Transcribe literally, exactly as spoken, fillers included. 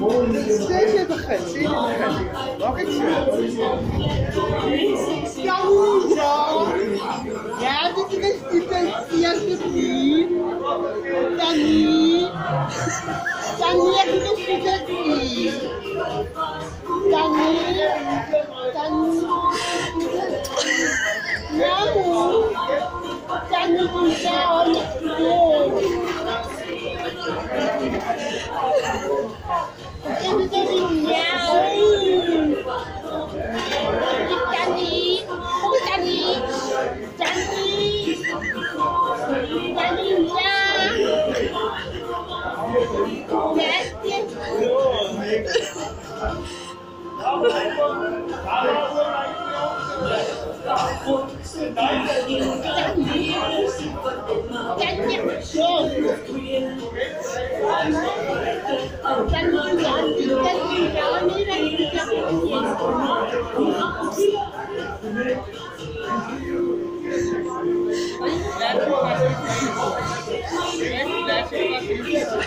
谢谢的很，谢谢的很，我给吃。小五肉，呀，这这个是真是要是皮，讲你，讲你也是个是个皮，讲你，讲你，然后讲你不要你做。这是这里鸟，讲你，我讲你，讲你，讲你呀，来点。Thank you.